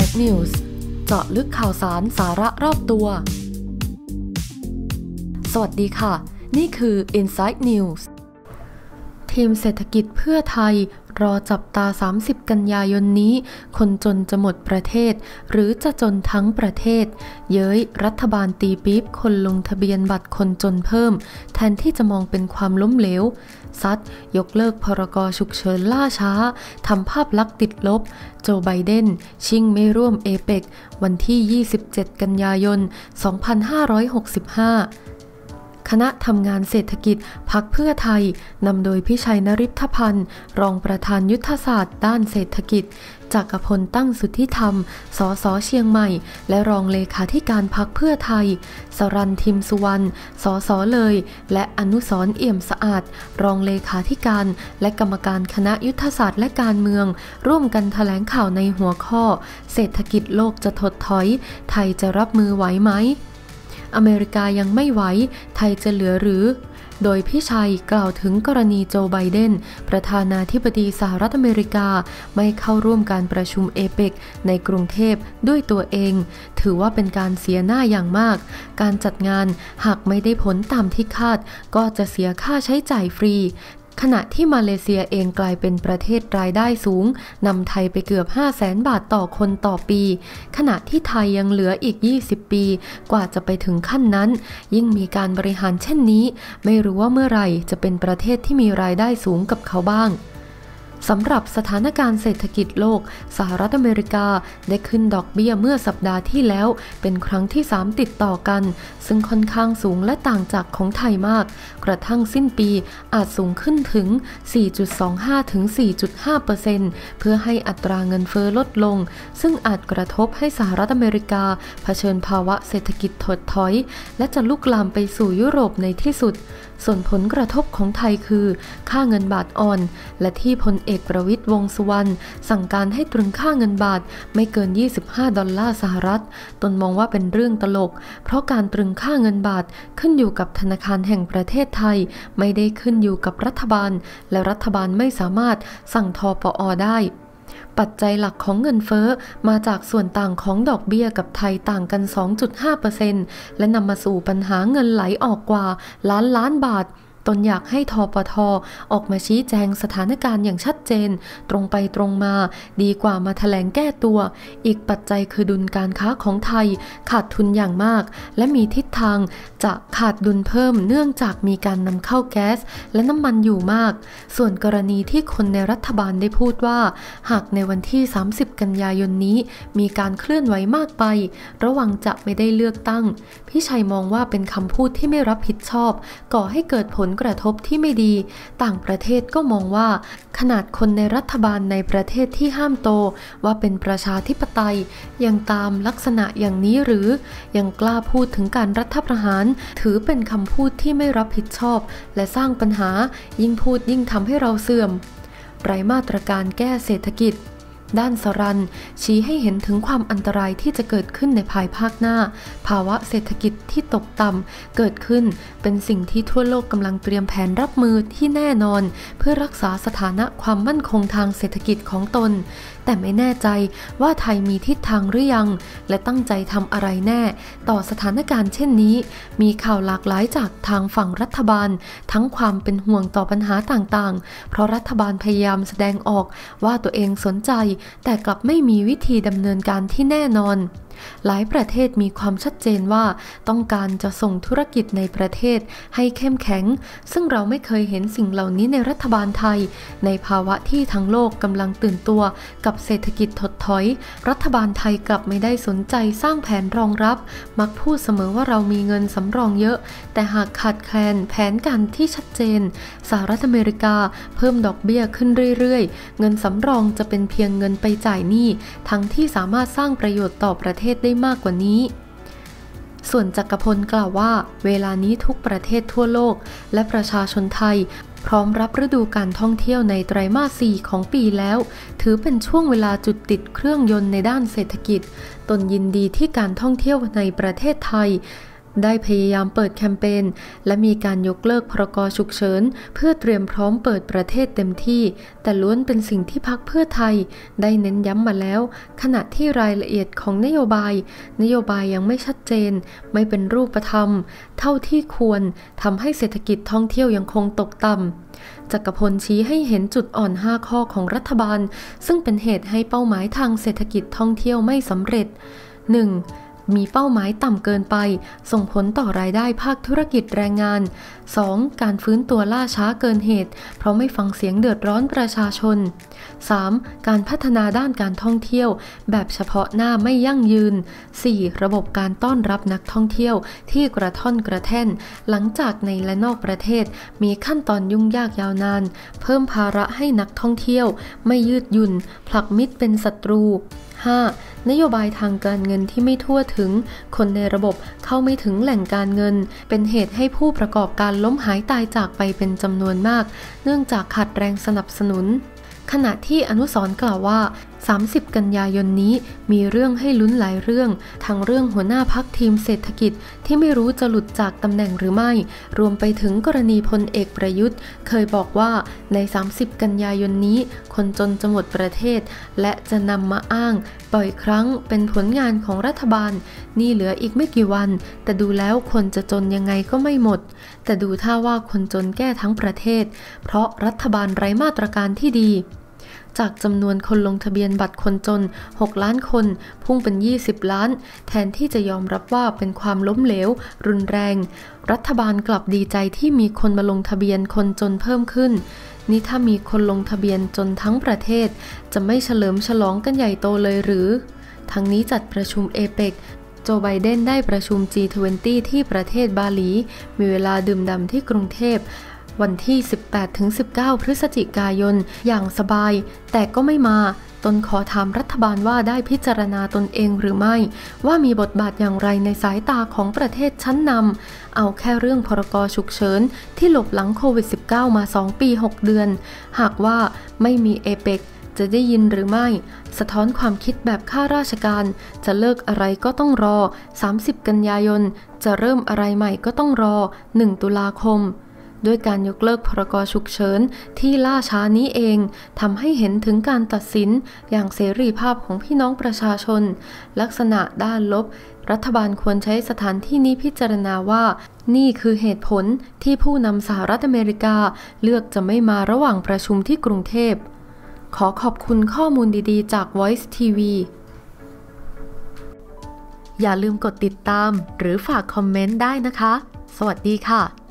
Inside News เจาะลึกข่าวสารสาระรอบตัวสวัสดีค่ะนี่คือ Inside News ทีมเศรษฐกิจเพื่อไทยรอจับตา30กันยายนนี้คนจนจะหมดประเทศหรือจะจนทั้งประเทศเย้ยรัฐบาลตีปี๊บคนลงทะเบียนบัตรคนจนเพิ่มแทนที่จะมองเป็นความล้มเหลวซัดยกเลิกพรก.ฉุกเฉินล่าช้าทำภาพลักษณ์ติดลบโจไบเดนชิ่งไม่ร่วมเอเปกวันที่27กันยายน2565คณะทำงานเศรษฐกิจพรรคเพื่อไทยนำโดยพิชัยนฤทธพันธ์รองประธานยุทธศาสตร์ด้านเศรษฐกิจจักรพลตั้งสุทธิธรรมสสเชียงใหม่และรองเลขาธิการพรรคเพื่อไทยสรัญ ทิมสุวรรณสสเลยและอนุสรณ์ เอี่ยมสะอาดรองเลขาธิการและกรรมการคณะยุทธศาสตร์และการเมืองร่วมกันแถลงข่าวในหัวข้อเศรษฐกิจโลกจะถดถอยไทยจะรับมือไหวไหมอเมริกายังไม่ไหวไทยจะเหลือหรือโดยพี่ชัยกล่าวถึงกรณีโจไบเดนประธานาธิบดีสหรัฐอเมริกาไม่เข้าร่วมการประชุมเอเปกในกรุงเทพด้วยตัวเองถือว่าเป็นการเสียหน้าอย่างมากการจัดงานหากไม่ได้ผลตามที่คาดก็จะเสียค่าใช้จ่ายฟรีขณะที่มาเลเซียเองกลายเป็นประเทศรายได้สูงนำไทยไปเกือบ 500,000 บาทต่อคนต่อปีขณะที่ไทยยังเหลืออีก20ปีกว่าจะไปถึงขั้นนั้นยิ่งมีการบริหารเช่นนี้ไม่รู้ว่าเมื่อไหร่จะเป็นประเทศที่มีรายได้สูงกับเขาบ้างสำหรับสถานการณ์เศรษฐกิจโลกสหรัฐอเมริกาได้ขึ้นดอกเบี้ยเมื่อสัปดาห์ที่แล้วเป็นครั้งที่3ติดต่อกันซึ่งค่อนข้างสูงและต่างจากของไทยมากกระทั่งสิ้นปีอาจสูงขึ้นถึง 4.25 ถึง 4.5% เพื่อให้อัตราเงินเฟ้อลดลงซึ่งอาจกระทบให้สหรัฐอเมริกาเผชิญภาวะเศรษฐกิจถดถอยและจะลุกลามไปสู่ยุโรปในที่สุดส่วนผลกระทบของไทยคือค่าเงินบาทอ่อนและที่พลเอกประวิตรวงษ์สุวรรณสั่งการให้ตรึงค่าเงินบาทไม่เกิน$25สหรัฐตนมองว่าเป็นเรื่องตลกเพราะการตรึงค่าเงินบาทขึ้นอยู่กับธนาคารแห่งประเทศไทยไม่ได้ขึ้นอยู่กับรัฐบาลและรัฐบาลไม่สามารถสั่งทปอ.ได้ปัจจัยหลักของเงินเฟ้อมาจากส่วนต่างของดอกเบี้ยกับไทยต่างกัน 2.5% และนำมาสู่ปัญหาเงินไหลออกกว่าล้านบาทตนอยากให้ทปท.ออกมาชี้แจงสถานการณ์อย่างชัดเจนตรงไปตรงมาดีกว่ามาแถลงแก้ตัวอีกปัจจัยคือดุลการค้าของไทยขาดทุนอย่างมากและมีทิศทางจะขาดดุลเพิ่มเนื่องจากมีการนำเข้าแก๊สและน้ำมันอยู่มากส่วนกรณีที่คนในรัฐบาลได้พูดว่าหากในวันที่30กันยายนนี้มีการเคลื่อนไหวมากไประวังจะไม่ได้เลือกตั้งพี่ชัยมองว่าเป็นคำพูดที่ไม่รับผิดชอบก่อให้เกิดผลกระทบที่ไม่ดีต่างประเทศก็มองว่าขนาดคนในรัฐบาลในประเทศที่ห้ามโตว่าเป็นประชาธิปไตยยังตามลักษณะอย่างนี้หรือยังกล้าพูดถึงการรัฐประหารถือเป็นคำพูดที่ไม่รับผิดชอบและสร้างปัญหายิ่งพูดยิ่งทำให้เราเสื่อมไร้มาตรการแก้เศรษฐกิจด้านสรัญชี้ให้เห็นถึงความอันตรายที่จะเกิดขึ้นในภายภาคหน้าภาวะเศรษฐกิจที่ตกต่ำเกิดขึ้นเป็นสิ่งที่ทั่วโลกกำลังเตรียมแผนรับมือที่แน่นอนเพื่อรักษาสถานะความมั่นคงทางเศรษฐกิจของตนแต่ไม่แน่ใจว่าไทยมีทิศทางหรือยังและตั้งใจทำอะไรแน่ต่อสถานการณ์เช่นนี้มีข่าวหลากหลายจากทางฝั่งรัฐบาลทั้งความเป็นห่วงต่อปัญหาต่างๆเพราะรัฐบาลพยายามแสดงออกว่าตัวเองสนใจแต่กลับไม่มีวิธีดำเนินการที่แน่นอนหลายประเทศมีความชัดเจนว่าต้องการจะส่งธุรกิจในประเทศให้เข้มแข็งซึ่งเราไม่เคยเห็นสิ่งเหล่านี้ในรัฐบาลไทยในภาวะที่ทั้งโลกกำลังตื่นตัวกับเศรษฐกิจถดถอยรัฐบาลไทยกลับไม่ได้สนใจสร้างแผนรองรับมักพูดเสมอว่าเรามีเงินสำรองเยอะแต่หากขาดแคลนแผนการที่ชัดเจนสหรัฐอเมริกาเพิ่มดอกเบี้ยขึ้นเรื่อยๆเงินสำรองจะเป็นเพียงเงินไปจ่ายหนี้ทั้งที่สามารถสร้างประโยชน์ต่อประเทศได้มากกว่านี้ส่วนจักรพลกล่าวว่าเวลานี้ทุกประเทศทั่วโลกและประชาชนไทยพร้อมรับฤดูการท่องเที่ยวในไตรมาส 4ของปีแล้วถือเป็นช่วงเวลาจุดติดเครื่องยนต์ในด้านเศรษฐกิจตนยินดีที่การท่องเที่ยวในประเทศไทยได้พยายามเปิดแคมเปญและมีการยกเลิกพรกฉุกเฉินเพื่อเตรียมพร้อมเปิดประเทศเต็มที่แต่ล้วนเป็นสิ่งที่พรรคเพื่อไทยได้เน้นย้ำมาแล้วขณะที่รายละเอียดของนโยบายยังไม่ชัดเจนไม่เป็นรูปธรรมเท่าที่ควรทำให้เศรษฐกิจท่องเที่ยวยังคงตกต่ำจักรพลชี้ให้เห็นจุดอ่อน5ข้อของรัฐบาลซึ่งเป็นเหตุให้เป้าหมายทางเศรษฐกิจท่องเที่ยวไม่สำเร็จ 1. มีเป้าหมายต่ำเกินไปส่งผลต่อรายได้ภาคธุรกิจแรงงาน 2. การฟื้นตัวล่าช้าเกินเหตุเพราะไม่ฟังเสียงเดือดร้อนประชาชน 3. การพัฒนาด้านการท่องเที่ยวแบบเฉพาะหน้าไม่ยั่งยืน 4. ระบบการต้อนรับนักท่องเที่ยวที่กระท่อนกระแท่นหลังจากในและนอกประเทศมีขั้นตอนยุ่งยากยาวนานเพิ่มภาระให้นักท่องเที่ยวไม่ยืดหยุ่นผลักมิตรเป็นศัตรู 5. นโยบายทางการเงินที่ไม่ทั่วถึงคนในระบบเข้าไม่ถึงแหล่งการเงินเป็นเหตุให้ผู้ประกอบการล้มหายตายจากไปเป็นจำนวนมากเนื่องจากขาดแรงสนับสนุนขณะที่อนุสรณ์กล่าวว่า30 กันยายนนี้มีเรื่องให้ลุ้นหลายเรื่องทั้งเรื่องหัวหน้าพรรคทีมเศรษฐกิจที่ไม่รู้จะหลุดจากตำแหน่งหรือไม่รวมไปถึงกรณีพลเอกประยุทธ์เคยบอกว่าใน30 กันยายนนี้คนจนจะหมดประเทศและจะนำมาอ้างบ่อยครั้งเป็นผลงานของรัฐบาลนี่เหลืออีกไม่กี่วันแต่ดูแล้วคนจะจนยังไงก็ไม่หมดแต่ดูท่าว่าคนจนแก้ทั้งประเทศเพราะรัฐบาลไร้มาตรการที่ดีจากจำนวนคนลงทะเบียนบัตรคนจน6 ล้านคนพุ่งเป็น20 ล้านแทนที่จะยอมรับว่าเป็นความล้มเหลวรุนแรงรัฐบาลกลับดีใจที่มีคนมาลงทะเบียนคนจนเพิ่มขึ้นนี่ถ้ามีคนลงทะเบียนจนทั้งประเทศจะไม่เฉลิมฉลองกันใหญ่โตเลยหรือทั้งนี้จัดประชุมเอเปกโจไบเดนได้ประชุม G20 ที่ประเทศบาหลีมีเวลาดื่มด่ำที่กรุงเทพวันที่ 18-19 พฤศจิกายนอย่างสบายแต่ก็ไม่มาตนขอถามรัฐบาลว่าได้พิจารณาตนเองหรือไม่ว่ามีบทบาทอย่างไรในสายตาของประเทศชั้นนำเอาแค่เรื่องพรกฉุกเฉินที่หลบหลังโควิด -19 มา2 ปี 6 เดือนหากว่าไม่มีเอเปกจะได้ยินหรือไม่สะท้อนความคิดแบบข้าราชการจะเลิกอะไรก็ต้องรอ30 กันยายนจะเริ่มอะไรใหม่ก็ต้องรอ1 ตุลาคมด้วยการยกเลิกพรกฉุกเฉินที่ล่าช้านี้เองทำให้เห็นถึงการตัดสินอย่างเสรีภาพของพี่น้องประชาชนลักษณะด้านลบรัฐบาลควรใช้สถานที่นี้พิจารณาว่านี่คือเหตุผลที่ผู้นำสหรัฐอเมริกาเลือกจะไม่มาระหว่างประชุมที่กรุงเทพขอขอบคุณข้อมูลดีๆจาก Voice TV อย่าลืมกดติดตามหรือฝากคอมเมนต์ได้นะคะสวัสดีค่ะ